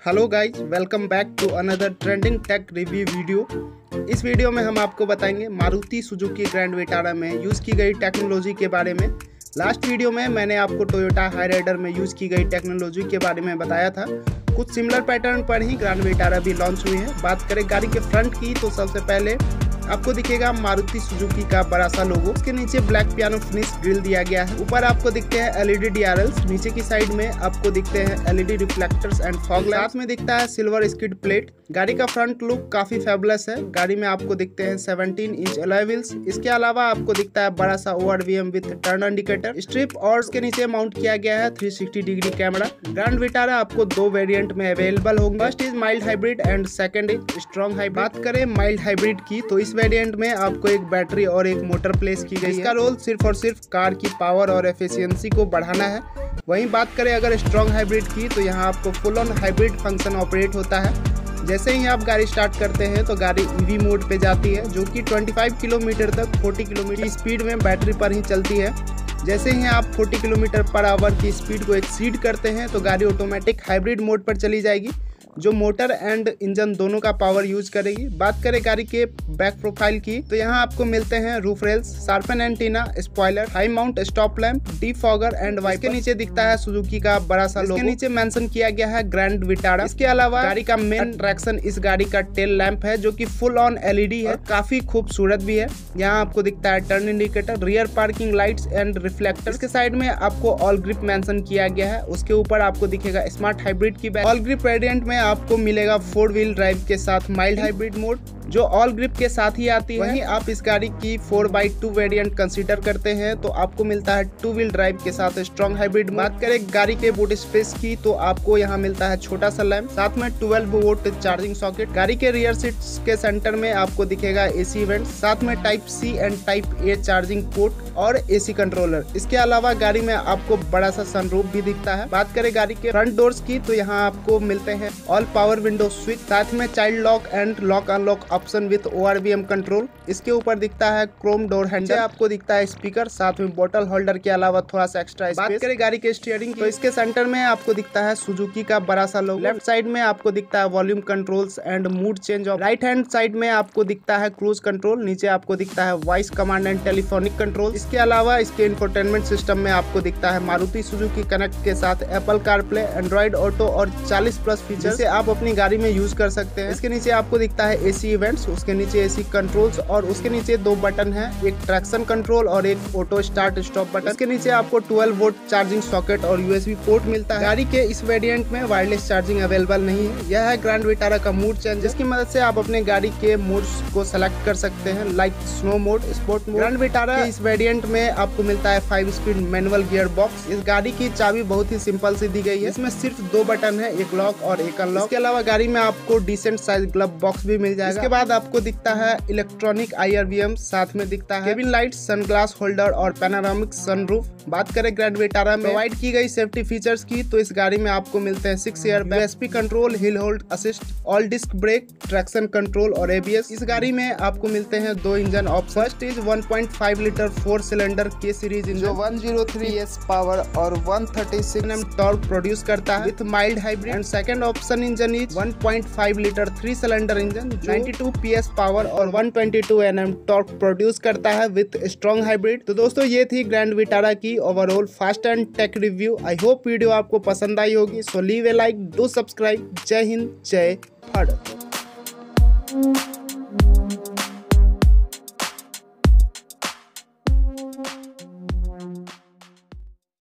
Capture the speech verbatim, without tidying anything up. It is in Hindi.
Hello guys, welcome back to another trending tech review video. इस वीडियो में हम आपको बताएंगे मारुति सुजुकी ग्रैंड विटारा में यूज़ की गई टेक्नोलॉजी के बारे में। लास्ट वीडियो में मैंने आपको टोयोटा हाईराइडर में यूज़ की गई टेक्नोलॉजी के बारे में बताया था। कुछ सिमिलर पैटर्न पर ही ग्रैंड विटारा भी लॉन्च हुई है। बात करें गाड़ी के फ्रंट की तो सबसे पहले आपको दिखेगा मारुति सुजुकी का बड़ा सा लोगो। उसके नीचे ब्लैक पियानो फिनिश ग्रिल दिया गया है। ऊपर आपको दिखते हैं एलईडी डीआरएल्स। नीचे की साइड में आपको दिखते हैं LED reflectors and fog light. साथ में दिखता है सिल्वर स्किड प्लेट। गाड़ी का फ्रंट लुक काफी फेबुलस है। गाड़ी में आपको दिखते हैं सत्रह इंच अलॉय व्हील्स। इसके अलावा आपको दिखता है बड़ा सा ORVM with turn indicator strip और उसके नीचे माउंट किया गया है तीन सौ साठ डिग्री कैमरा। ग्रैंड विटारा आपको दो वेरिएंट में अवेलेबल होंगे। First is mild hybrid and second is strong hybrid. बात करें माइल्ड हाइब्रिड की तो इस वेरिएंट में आपको एक बैटरी और एक मोटर प्लेस की गई है। इसका रोल सिर्फ और सिर्फ कार की पावर और एफिशिएंसी को बढ़ाना है। वहीं बात करें अगर स्ट्रॉन्ग हाइब्रिड की तो यहाँ आपको full on hybrid function operate होता है। जैसे ही आप गाड़ी स्टार्ट करते हैं तो गाड़ी ईवी मोड पे जाती है, जो कि पच्चीस किलोमीटर तक चालीस किलोमीटर की स्पीड में बैटरी पर ही चलती है। जैसे ही आप चालीस किलोमीटर पर आवर की स्पीड को एक्सीड करते हैं तो गाड़ी ऑटोमेटिक हाइब्रिड मोड पर चली जाएगी, जो मोटर एंड इंजन दोनों का पावर यूज करेगी। बात करें गाड़ी के बैक प्रोफाइल की तो यहाँ आपको मिलते हैं roof rails, shark fin antenna, spoiler, high mount stop lamp, defogger and wiper. इसके नीचे दिखता है सुजुकी का बड़ा सा लोगो। इसके नीचे मेंशन किया गया है ग्रैंड विटारा। इसके अलावा गाड़ी का मेन अट्रैक्शन इस गाड़ी का टेल लैंप है, जो कि फुल ऑन एलईडी है, काफी खूबसूरत भी है। यहाँ आपको दिखता है turn indicator, rear parking lights and reflector. इसके साइड में आपको ऑल ग्रिप मेंशन किया गया है। उसके ऊपर आपको दिखेगा स्मार्ट हाइब्रिड की बैटरी। ऑल ग्रिप वेरिएंट में आपको मिलेगा फोर व्हील ड्राइव के साथ माइल्ड हाइब्रिड मोड, जो ऑल ग्रिप के साथ ही आती है। वहीं आप इस गाड़ी की four by two variant consider करते हैं तो आपको मिलता है टू व्हील ड्राइव के साथ स्ट्रॉन्ग हाइब्रिड। बात करें गाड़ी के बूट स्पेस की तो आपको यहाँ मिलता है छोटा सा लैंप, साथ में ट्वेल्व वोल्ट चार्जिंग सॉकेट। गाड़ी के रियर सीट्स के सेंटर में आपको दिखेगा एसी वेंट, साथ में type C and type A charging port और एसी कंट्रोलर। इसके अलावा गाड़ी में आपको बड़ा सा सनरूफ भी दिखता है। बात करें गाड़ी के फ्रंट डोर्स की तो यहाँ आपको मिलते हैं ऑल पावर विंडो स्विच, साथ में child lock and lock unlock option with ORVM control. इसके ऊपर दिखता है क्रोम डोर हैंडल। आपको दिखता है स्पीकर, साथ में बोतल होल्डर के अलावा थोड़ा सा एक्स्ट्रा स्पेस। बात करें गाड़ी के स्टीयरिंग की तो इसके सेंटर में आपको दिखता है सुजुकी का बड़ा सा लोगो। लेफ्ट साइड में आपको दिखता है volume controls and mode change off. Right hand side में आपको दिखता है क्रूज कंट्रोल। नीचे आपको दिखता है voice command and telephonic control. इसके अलावा इसके इंफोटेनमेंट सिस्टम में आपको दिखता है मारुति सुजुकी कनेक्ट के साथ एप्पल कारप्ले, एंड्रॉइड ऑटो और चालीस प्लस फीचर से आप अपनी गाड़ी में यूज कर सकते हैं। इसके नीचे आपको दिखता है एसी इवेंट्स, उसके नीचे एसी कंट्रोल्स और उसके नीचे दो बटन है, एक ट्रैक्शन कंट्रोल और एक ऑटो स्टार्ट स्टॉप बटन। इसके नीचे आपको ट्वेल्व वोल्ट चार्जिंग सॉकेट और यूएसबी पोर्ट मिलता है। गाड़ी के इस वेरिएंट में वायरलेस चार्जिंग अवेलेबल नहीं है। यह है ग्रैंड विटारा का मूड चेंज, जिसकी मदद से आप अपने गाड़ी के मोड्स को सेलेक्ट कर सकते हैं, like snow mode, sport mode. Grand Vitara के इस वेरिएंट में आपको मिलता है five speed manual gear box. इस गाड़ी की चाबी बहुत ही सिंपल सी दी गई है। इसमें सिर्फ दो बटन है, एक लॉक और एक अनलॉक। इसके अलावा गाड़ी में आपको डिसेंट साइज ग्लव बॉक्स भी मिल जाएगा। इसके बाद आपको दिखता है इलेक्ट्रॉनिक आईआरवीएम, साथ में दिखता है केबिन लाइट, सनग्लास होल्डर और पैनोरामिक सनरूफ। बात करें ग्रैंड विटारा में प्रोवाइड की गई सेफ्टी फीचर्स की तो इस गाड़ी में आपको मिलते हैं six air bag, USP control, hill hold assist, all disc brake, traction control और एबीएस। इस गाड़ी में आपको मिलते हैं दो engine option. First is one point five litre four cylinder K series engine, जो one hundred three S power और one thirty six Nm torque produce करता है with mild hybrid. And second option engine is one point five litre three cylinder engine, जो नाइंटी टू पीएस पावर और one twenty two Nm torque produce करता है विद स्ट्रॉन्ग हाइब्रिड। तो दोस्तों ये थी ग्रैंड विटारा की overall fast and tech review. I hope video आपको पसंद आई होगी। So leave a like, do subscribe. जय हिंद, जय भारत।